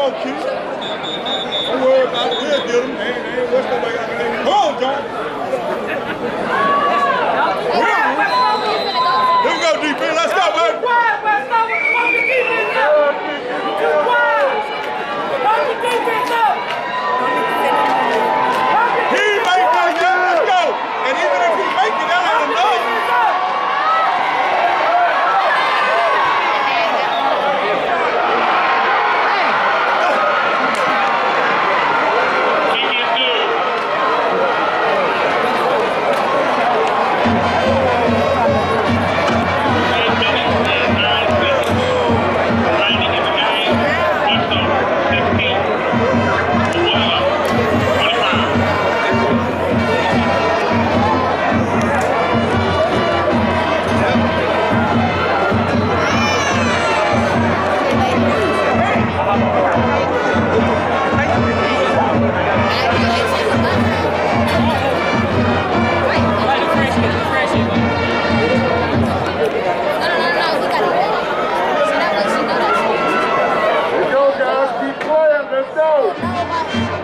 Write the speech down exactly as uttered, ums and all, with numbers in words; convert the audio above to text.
on, Keith. Don't worry about it. We'll get him. They ain't, they ain't what's the way out of there. Come on, John. Here we go, D P. Let's go, baby. Quiet, let's go. Pump the defense up. Too quiet. Pump the defense up. He made that, yeah. Let's go. And even if he make it, that ain't enough. Let's go, guys. Keep playing. Let's go.